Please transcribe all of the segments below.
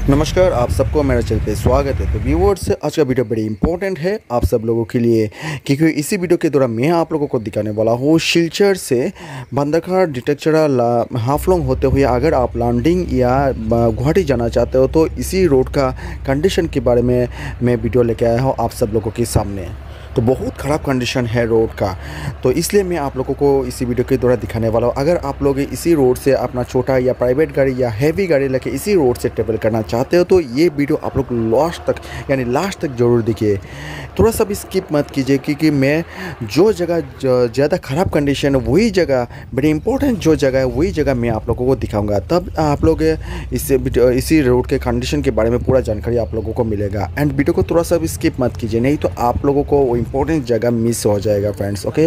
नमस्कार, आप सबको मेरे चैनल पे स्वागत है। तो व्यूअर्स, आज का वीडियो बड़ी इंपॉर्टेंट है आप सब लोगों के लिए, क्योंकि इसी वीडियो के दौरान मैं आप लोगों को दिखाने वाला हूँ शिलचर से बंदरखार डिटेक्चरा हाफलोंग होते हुए अगर आप लैंडिंग या गुवाहाटी जाना चाहते हो तो इसी रोड का कंडीशन के बारे में मैं वीडियो लेके आया हूँ आप सब लोगों के सामने। तो बहुत ख़राब कंडीशन है रोड का, तो इसलिए मैं आप लोगों को इसी वीडियो के दौरान दिखाने वाला हूँ। अगर आप लोग इसी रोड से अपना छोटा या प्राइवेट गाड़ी या हैवी गाड़ी लेके इसी रोड से ट्रेवल करना चाहते हो तो ये वीडियो आप लोग लास्ट तक ज़रूर देखिए। थोड़ा सा भी स्किप मत कीजिए, क्योंकि मैं जो जगह ज़्यादा ख़राब कंडीशन है वही जगह, बड़ी इंपॉर्टेंट जो जगह है वही जगह मैं आप लोगों को दिखाऊँगा। तब आप लोग इसी रोड के कंडीशन के बारे में पूरा जानकारी आप लोगों को मिलेगा। एंड वीडियो को थोड़ा सा भी स्किप मत कीजिए, नहीं तो आप लोगों को इंपॉर्टेंट जगह मिस हो जाएगा फ्रेंड्स। ओके,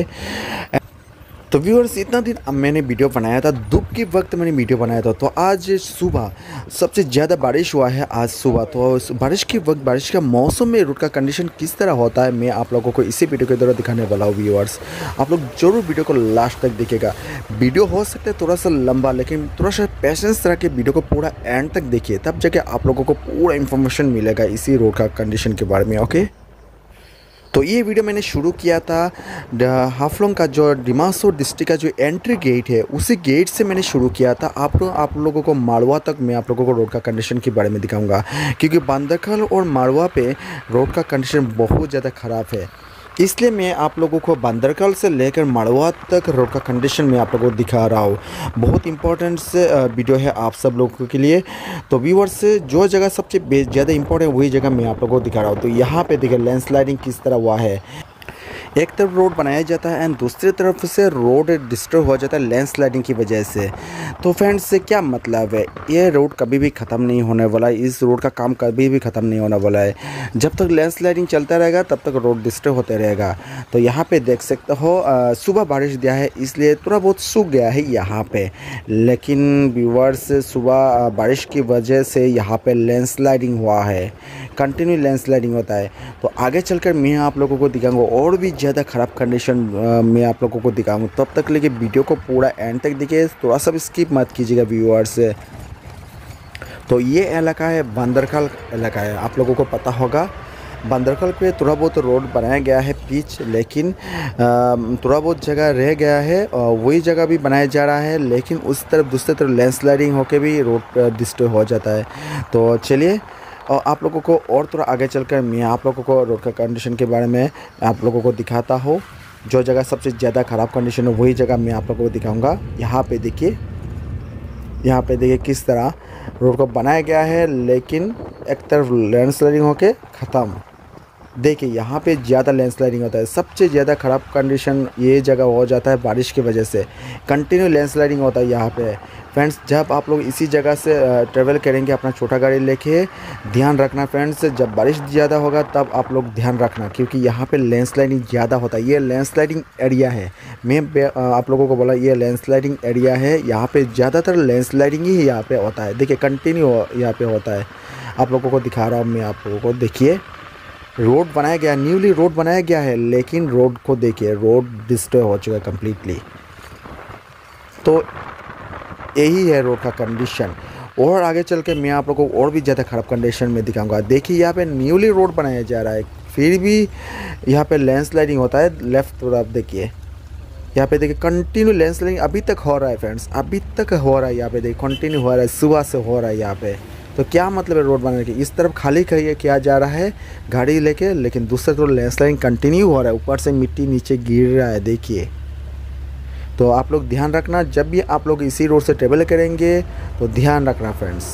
तो व्यूअर्स, इतना दिन मैंने वीडियो बनाया था, धूप के वक्त मैंने वीडियो बनाया था। तो आज सुबह सबसे ज़्यादा बारिश हुआ है आज सुबह। तो बारिश के वक्त, बारिश का मौसम में रोड का कंडीशन किस तरह होता है मैं आप लोगों को इसी वीडियो के द्वारा दिखाने वाला हूँ। व्यूअर्स, आप लोग जरूर वीडियो को लास्ट तक देखिएगा। वीडियो हो सकता है थोड़ा सा लंबा, लेकिन थोड़ा सा पेशेंस रख के वीडियो को पूरा एंड तक देखिए, तब जाके आप लोगों को पूरा इन्फॉर्मेशन मिलेगा इसी रोड का कंडीशन के बारे में। ओके, तो ये वीडियो मैंने शुरू किया था हाफलोंग का जो डिमापुर डिस्ट्रिक्ट का जो एंट्री गेट है उसी गेट से मैंने शुरू किया था। आप लोगों को मारवा तक मैं आप लोगों को रोड का कंडीशन के बारे में दिखाऊंगा, क्योंकि बंदरखाल और मारवा पे रोड का कंडीशन बहुत ज़्यादा ख़राब है। इसलिए मैं आप लोगों को बंदरखाल से लेकर मारवा तक रोड का कंडीशन मैं आप लोगों को दिखा रहा हूँ। बहुत इंपॉर्टेंट वीडियो है आप सब लोगों के लिए। तो व्यूअर्स, जो जगह सबसे ज़्यादा इंपॉर्टेंट वही जगह मैं आप लोगों को दिखा रहा हूँ। तो यहाँ पे देखिए लैंडस्लाइडिंग किस तरह हुआ है। एक तरफ रोड बनाया जाता है एंड दूसरी तरफ से रोड डिस्टर्ब हो जाता है लैंडस्लाइडिंग की वजह से। तो फ्रेंड्स, से क्या मतलब है, ये रोड कभी भी ख़त्म नहीं होने वाला है, इस रोड का काम कभी भी ख़त्म नहीं होने वाला है। जब तक लैंडस्लाइडिंग चलता रहेगा तब तक रोड डिस्टर्ब होते रहेगा। तो यहाँ पे देख सकते हो सुबह बारिश दिया है इसलिए थोड़ा बहुत सूख गया है यहाँ पे, लेकिन व्यूअर्स सुबह बारिश की वजह से यहाँ पे लैंडस्लाइडिंग हुआ है, कंटिन्यू लैंडस्लाइडिंग होता है। तो आगे चलकर मैं आप लोगों को दिखाऊंगा और भी ज़्यादा ख़राब कंडीशन में आप लोगों को दिखाऊंगा। तब तक लेके वीडियो को पूरा एंड तक देखिए, थोड़ा सा भी स्किप मत कीजिएगा व्यूअर्स। तो ये इलाका है बंदरखाल इलाका है, आप लोगों को पता होगा। बंदरखाल पे थोड़ा बहुत रोड बनाया गया है पिच, लेकिन थोड़ा बहुत जगह रह गया है और वही जगह भी बनाया जा रहा है, लेकिन उस तरफ दूसरी तरफ लैंडस्लाइडिंग होकर भी रोड डिस्टर्ब हो जाता है। तो चलिए, और आप लोगों को और थोड़ा आगे चलकर मैं आप लोगों को रोड का कंडीशन के बारे में आप लोगों को दिखाता हूँ। जो जगह सबसे ज़्यादा ख़राब कंडीशन है वही जगह मैं आप लोगों को दिखाऊंगा। यहाँ पे देखिए किस तरह रोड को बनाया गया है, लेकिन एक तरफ लैंडस्लाइडिंग होके ख़त्म। देखिए यहाँ पे ज़्यादा लैंडस्लाइडिंग होता है, सबसे ज़्यादा ख़राब कंडीशन ये जगह हो जाता है बारिश की वजह से, कंटिन्यू लैंडस्लाइडिंग होता है यहाँ पे। फ्रेंड्स, जब आप लोग इसी जगह से ट्रेवल करेंगे अपना छोटा गाड़ी लेके, ध्यान रखना फ्रेंड्स, जब बारिश ज़्यादा होगा तब आप लोग ध्यान रखना, क्योंकि यहाँ पे लैंडस्लाइडिंग ज़्यादा होता है। ये लैंडस्लाइडिंग एरिया है, मैं आप लोगों को बोला ये लैंडस्लाइडिंग एरिया है। यहाँ पे ज़्यादातर लैंडस्लाइडिंग ही यहाँ पे होता है। देखिए कंटिन्यू यहाँ पे होता है, आप लोगों को दिखा रहा हूँ मैं आप लोगों को। देखिए रोड बनाया गया, न्यूली रोड बनाया गया है, लेकिन रोड को देखिए, रोड डिस्टर्ब हो चुका है कम्प्लीटली। तो यही है रोड का कंडीशन। और आगे चल के मैं आप लोगों को और भी ज़्यादा ख़राब कंडीशन में दिखाऊंगा। देखिए यहाँ पे न्यूली रोड बनाया जा रहा है, फिर भी यहाँ पे लैंडस्लाइडिंग होता है। लेफ्ट तरफ देखिए, यहाँ पे देखिए कंटिन्यू लैंडस्लाइडिंग अभी तक हो रहा है फ्रेंड्स, अभी तक हो रहा है। यहाँ पे देखिए कंटिन्यू हो रहा है, सुबह से हो रहा है यहाँ पे। तो क्या मतलब है रोड बनाने की, इस तरफ खाली किया जा रहा है गाड़ी लेके, लेकिन दूसरी तरफ लैंडस्लाइडिंग कंटिन्यू हो रहा है, ऊपर से मिट्टी नीचे गिर रहा है। देखिए, तो आप लोग ध्यान रखना, जब भी आप लोग इसी रोड से ट्रेवल करेंगे तो ध्यान रखना फ्रेंड्स।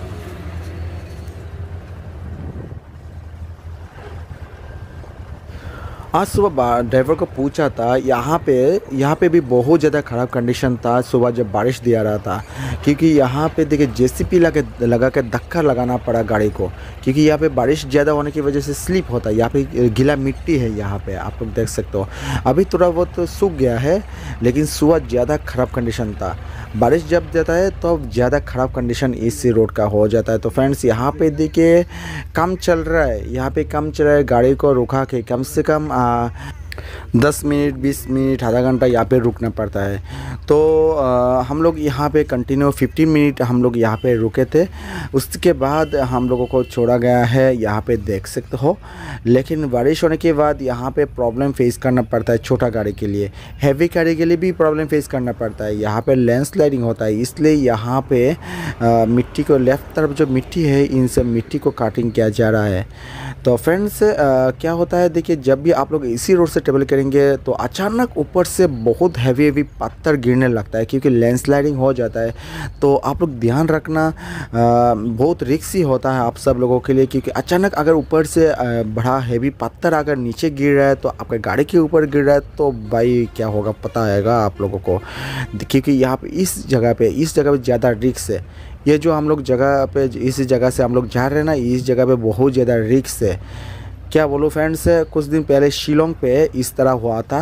आज सुबह ड्राइवर को पूछा था, यहाँ पे भी बहुत ज़्यादा ख़राब कंडीशन था सुबह जब बारिश दिया रहा था, क्योंकि यहाँ पे देखिए जेसीबी लगा के धक्का लगाना पड़ा गाड़ी को, क्योंकि यहाँ पे बारिश ज़्यादा होने की वजह से स्लिप होता है। यहाँ पे गीला मिट्टी है, यहाँ पे आप लोग देख सकते हो। अभी थोड़ा बहुत सूख गया है, लेकिन सुबह ज़्यादा ख़राब कंडीशन था। बारिश जब जाता है तो ज़्यादा ख़राब कंडीशन इस रोड का हो जाता है। तो फ्रेंड्स, यहाँ पे देखिए काम चल रहा है, यहाँ पे काम चल रहा है, गाड़ी को रुका के कम से कम 10 मिनट 20 मिनट आधा घंटा यहाँ पे रुकना पड़ता है। तो हम लोग यहाँ पे कंटिन्यू 15 मिनट हम लोग यहाँ पे रुके थे। उसके बाद हम लोगों को छोड़ा गया है, यहाँ पे देख सकते हो। लेकिन बारिश होने के बाद यहाँ पे प्रॉब्लम फेस करना पड़ता है छोटा गाड़ी के लिए, हैवी गाड़ी के लिए भी प्रॉब्लम फेस करना पड़ता है। यहाँ पे लैंडस्लाइडिंग होता है, इसलिए यहाँ पे मिट्टी को लेफ़्ट तरफ जो मिट्टी है इन सब मिट्टी को काटिंग किया जा रहा है। तो फ्रेंड्स क्या होता है देखिए, जब भी आप लोग इसी रोड से ट्रेवल करेंगे तो अचानक ऊपर से बहुत हैवी पत्थर गिरने लगता है, क्योंकि लैंडस्लाइडिंग हो जाता है। तो आप लोग ध्यान रखना, बहुत रिस्की होता है आप सब लोगों के लिए, क्योंकि अचानक अगर ऊपर से बड़ा हैवी पत्थर अगर नीचे गिर रहा है तो आपके गाड़ी के ऊपर गिर रहा है तो भाई क्या होगा पता आएगा आप लोगों को। क्योंकि यहाँ पे इस जगह पे ज़्यादा रिस्क है। ये जो हम लोग जगह पे इस जगह से हम लोग जा रहे हैं ना, इस जगह पे बहुत ज़्यादा रिस्क है। क्या बोलो फ्रेंड्स, कुछ दिन पहले शिलोंग पे इस तरह हुआ था।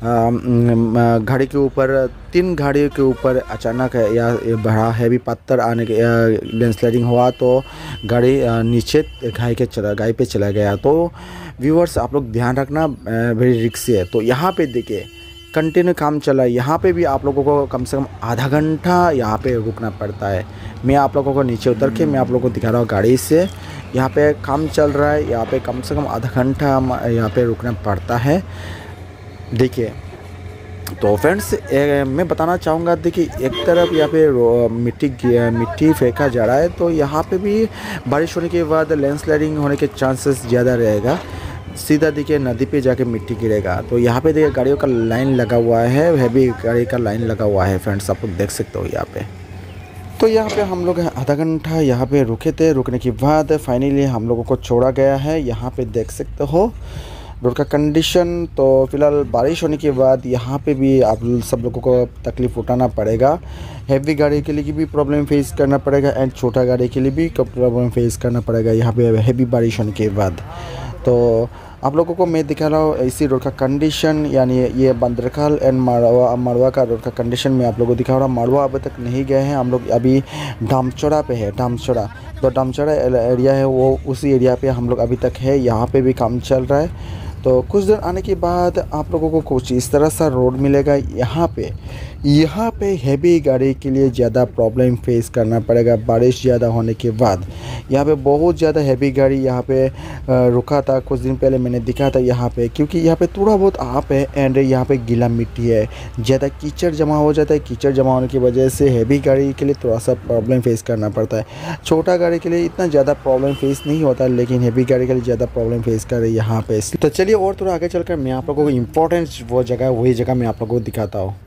गाड़ी के ऊपर 3 गाड़ियों के ऊपर अचानक या बड़ा हैवी पत्थर आने के लैंडस्लाइडिंग हुआ तो गाड़ी नीचे गाय पे चला गया। तो व्यूअर्स आप लोग ध्यान रखना, वेरी रिस्की है। तो यहाँ पे देखिए कंटिन्यू काम चला है। यहाँ पे भी आप लोगों को कम से कम आधा घंटा यहाँ पे रुकना पड़ता है। मैं आप लोगों को नीचे उतर के मैं आप लोगों को दिखा रहा हूँ गाड़ी से। यहाँ पे काम चल रहा है, यहाँ पे कम से कम आधा घंटा यहाँ पे रुकना पड़ता है। देखिए तो फ्रेंड्स मैं बताना चाहूँगा, देखिए एक तरफ यहाँ पे मिट्टी फेंका जा रहा है, तो यहाँ पे भी बारिश होने के बाद लैंडस्लाइडिंग होने के चांसेस ज़्यादा रहेगा। सीधा देखिए नदी पे जाके मिट्टी गिरेगा। तो यहाँ पे देखिए गाड़ियों का लाइन लगा हुआ है, हैवी गाड़ी का लाइन लगा हुआ है फ्रेंड्स, आप लोग देख सकते हो यहाँ पे। तो यहाँ पे हम लोग आधा घंटा यहाँ पे रुके थे। रुकने के बाद फाइनली हम लोगों को छोड़ा गया है। यहाँ पे देख सकते हो रोड का कंडीशन। तो फिलहाल बारिश होने के बाद यहाँ पे भी आप सब लोगों को तकलीफ़ उठाना पड़ेगा। हैवी गाड़ी के लिए भी प्रॉब्लम फेस करना पड़ेगा एंड छोटा गाड़ी के लिए भी प्रॉब्लम फेस करना पड़ेगा यहाँ पे हैवी बारिश होने के बाद। तो आप लोगों को मैं दिखा रहा हूँ इसी रोड का कंडीशन, यानी ये बंदरखाल एंड मारवा का रोड का कंडीशन मैं आप लोगों को दिखा रहा हूँ। मारवा अभी तक नहीं गए हैं हम लोग, अभी डामचौड़ा पे है। डामचौड़ा तो डामचौड़ा एरिया है, वो उसी एरिया पे हम लोग अभी तक है। यहाँ पे भी काम चल रहा है। तो कुछ दिन आने के बाद आप लोगों को कुछ इस तरह सा रोड मिलेगा। यहाँ पे हैवी गाड़ी के लिए ज़्यादा प्रॉब्लम फेस करना पड़ेगा बारिश ज़्यादा होने के बाद। यहाँ पे बहुत ज़्यादा हैवी गाड़ी यहाँ पे रुका था, कुछ दिन पहले मैंने दिखा था यहाँ पे, क्योंकि यहाँ पे थोड़ा बहुत आप है एंड यहाँ पे गीला मिट्टी है, ज़्यादा कीचड़ जमा हो जाता है। कीचड़ जमा होने की वजह से हैवी गाड़ी के लिए थोड़ा सा प्रॉब्लम फेस करना पड़ता है। छोटा गाड़ी के लिए इतना ज़्यादा प्रॉब्लम फेस नहीं होता, लेकिन हैवी गाड़ी के लिए ज़्यादा प्रॉब्लम फेस कर रही है यहाँ पे। तो चलिए और थोड़ा आगे चलकर मैं आप लोगों को इम्पोर्टेंट वही जगह मैं आप लोगों को दिखाता हूँ।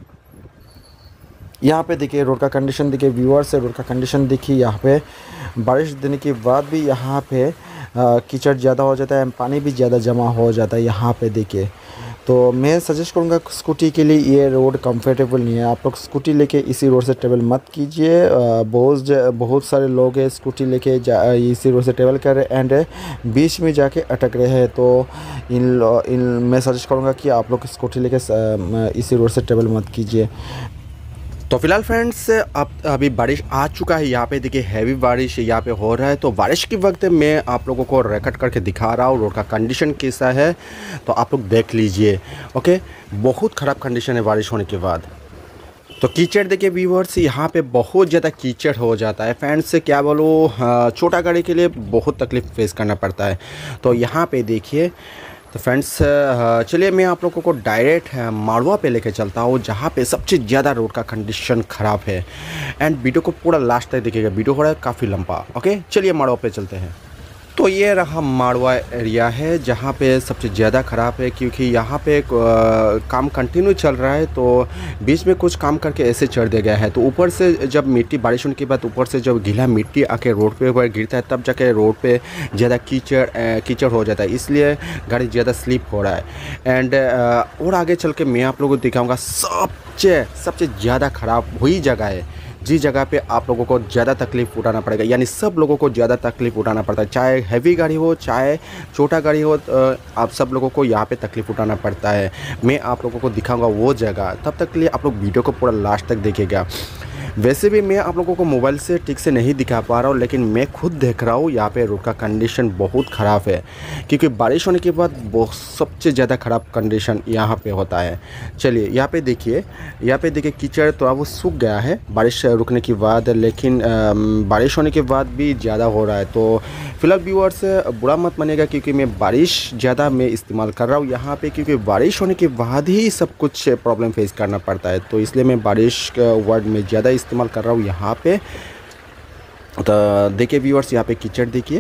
यहाँ पे देखिए रोड का कंडीशन देखिए व्यूअर्स से, रोड का कंडीशन देखिए। यहाँ पे बारिश देने के बाद भी यहाँ पे कीचड़ ज़्यादा हो जाता है, पानी भी ज़्यादा जमा हो जाता है यहाँ पे देखिए। तो मैं सजेस्ट करूँगा स्कूटी के लिए ये रोड कंफर्टेबल नहीं है। आप लोग स्कूटी लेके इसी रोड से ट्रेवल मत कीजिए। बहुत सारे लोग हैं स्कूटी लेके इसी रोड से ट्रेवल कर रहे हैं एंड बीच में जाके अटक रहे हैं। तो मैं सजेस्ट करूँगा कि आप लोग स्कूटी लेके इसी रोड से ट्रेवल मत कीजिए। तो फिलहाल फ्रेंड्स अब अभी बारिश आ चुका है। यहाँ पे देखिए हैवी बारिश यहाँ पे हो रहा है। तो बारिश के वक्त मैं आप लोगों को रिकॉर्ड करके दिखा रहा हूँ रोड का कंडीशन कैसा है, तो आप लोग देख लीजिए। ओके, बहुत ख़राब कंडीशन है बारिश होने के बाद। तो कीचड़ देखिए व्यूअर्स, यहाँ पे बहुत ज़्यादा कीचड़ हो जाता है फ्रेंड्स से, क्या बोलो छोटा गाड़ी के लिए बहुत तकलीफ फेस करना पड़ता है। तो यहाँ पे देखिए तो फ्रेंड्स चलिए मैं आप लोगों को डायरेक्ट मारवा पे लेके चलता हूँ, जहाँ पे सबसे ज़्यादा रोड का कंडीशन ख़राब है। एंड वीडियो को पूरा लास्ट तक देखिएगा, वीडियो हो रहा है काफ़ी लंबा। ओके चलिए मारवा पे चलते हैं। तो ये रहा मारवा एरिया है, जहाँ पे सबसे ज़्यादा ख़राब है, क्योंकि यहाँ पे काम कंटिन्यू चल रहा है। तो बीच में कुछ काम करके ऐसे चढ़ दिया गया है। तो ऊपर से जब मिट्टी बारिश होने के बाद ऊपर से जब गीला मिट्टी आके रोड पे गिरता है, तब जाके रोड पे ज़्यादा कीचड़ हो जाता है, इसलिए गाड़ी ज़्यादा स्लिप हो रहा है। एंड और आगे चल के मैं आप लोगों को दिखाऊँगा सबसे ज़्यादा ख़राब वही जगह है जिस जगह पे आप लोगों को ज़्यादा तकलीफ़ उठाना पड़ेगा, यानी सब लोगों को ज़्यादा तकलीफ़ उठाना पड़ता है। चाहे हैवी गाड़ी हो चाहे छोटा गाड़ी हो, आप सब लोगों को यहाँ पे तकलीफ़ उठाना पड़ता है। मैं आप लोगों को दिखाऊंगा वो जगह, तब तक के लिए आप लोग वीडियो को पूरा लास्ट तक देखिएगा। वैसे भी मैं आप लोगों को मोबाइल से ठीक से नहीं दिखा पा रहा हूँ, लेकिन मैं खुद देख रहा हूँ यहाँ पे रोड का कंडीशन बहुत ख़राब है, क्योंकि बारिश होने के बाद बहुत सबसे ज़्यादा ख़राब कंडीशन यहाँ पे होता है। चलिए यहाँ पे देखिए कीचड़ तो अब वो सूख गया है बारिश रुकने के बाद, लेकिन बारिश होने के बाद भी ज़्यादा हो रहा है। तो फिलहाल व्यूअर्स बुरा मत मानिएगा, क्योंकि मैं बारिश ज़्यादा मैं इस्तेमाल कर रहा हूँ यहाँ पे, क्योंकि बारिश होने के बाद ही सब कुछ प्रॉब्लम फेस करना पड़ता है। तो इसलिए मैं बारिश का वर्ड में ज़्यादा इस्तेमाल कर रहा हूँ यहाँ पे। तो देखिए व्यूअर्स यहाँ पे कीचड़ देखिए,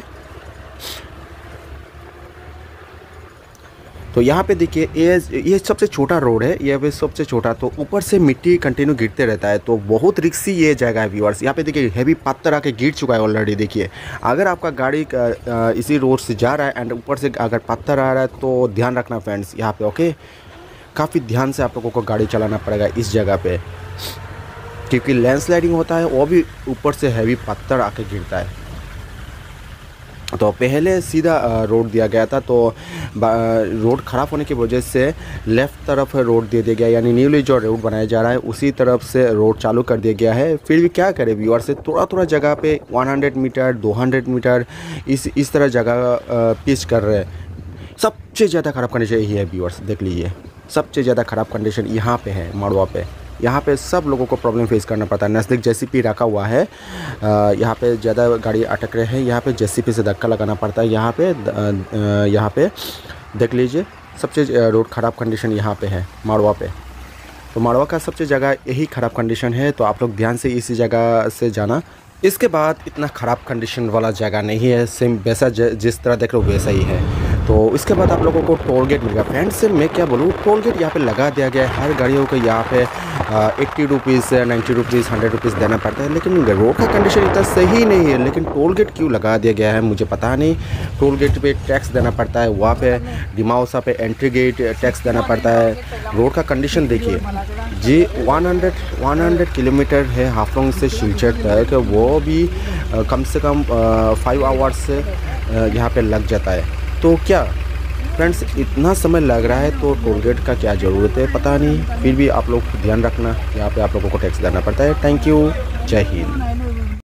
तो यहाँ पे देखिए ये सबसे छोटा रोड है, ये भी सबसे छोटा, तो ऊपर से मिट्टी कंटिन्यू गिरते रहता है, तो बहुत रिस्की ये जगह है व्यूअर्स। यहाँ पे देखिए हैवी पत्थर आके गिर चुका है ऑलरेडी। देखिए अगर आपका गाड़ी इसी रोड से जा रहा है एंड ऊपर से अगर पत्थर आ रहा है तो ध्यान रखना फ्रेंड्स यहाँ पे, ओके। काफ़ी ध्यान से आप लोगों को गाड़ी चलाना पड़ेगा इस जगह पे, क्योंकि लैंडस्लाइडिंग होता है, वो भी ऊपर से हैवी पत्थर आके गिरता है। तो पहले सीधा रोड दिया गया था, तो रोड ख़राब होने की वजह से लेफ़्ट तरफ रोड दे दिया गया, यानी न्यूली जो रोड बनाया जा रहा है उसी तरफ से रोड चालू कर दिया गया है। फिर भी क्या करें व्यूअर से थोड़ा जगह पे 100 मीटर 200 मीटर इस तरह जगह पिच कर रहे हैं। सबसे ज़्यादा ख़राब कंडीशन यही है व्यूअर्स, देख लीजिए सबसे ज़्यादा ख़राब कंडीशन यहाँ पे है माड़वा पे। यहाँ पे सब लोगों को प्रॉब्लम फेस करना पड़ता है। नज़दीक जेसीपी रखा हुआ है, यहाँ पे ज़्यादा गाड़ी अटक रहे हैं, यहाँ पे जेसीपी से धक्का लगाना पड़ता है। यहाँ पे देख लीजिए सबसे रोड ख़राब कंडीशन यहाँ पे है माड़वा पे। तो माड़वा का सबसे जगह यही ख़राब कंडीशन है, तो आप लोग ध्यान से इसी जगह से जाना। इसके बाद इतना ख़राब कंडीशन वाला जगह नहीं है, सेम वैसा जिस तरह देख रहे हो वैसा ही है। तो इसके बाद आप लोगों को टोल गेट मिलेगा फ्रेंड्स। मैं क्या बोलूँ, टोल गेट यहाँ पे लगा दिया गया है हर गाड़ियों को। यहाँ पे 80 रुपीज़ 90 रुपीज़ 100 रुपीज़ देना पड़ता है, लेकिन रोड का कंडीशन इतना सही नहीं है। लेकिन टोल गेट क्यों लगा दिया गया है मुझे पता नहीं। टोल गेट पे टैक्स देना पड़ता है, वहाँ पे डिमाउसा पे एंट्री गेट टैक्स देना पड़ता है। रोड का कंडीशन देखिए जी, 100 किलोमीटर है हाफलोंग से सिलचर तक, वो भी कम से कम 5 आवर्स से यहाँ पे लग जाता है। तो क्या फ्रेंड्स इतना समय लग रहा है, तो टोल गेट का क्या ज़रूरत है पता नहीं। फिर भी आप लोग ध्यान रखना, यहाँ पे आप लोगों को टैक्स देना पड़ता है। थैंक यू, जय हिंद।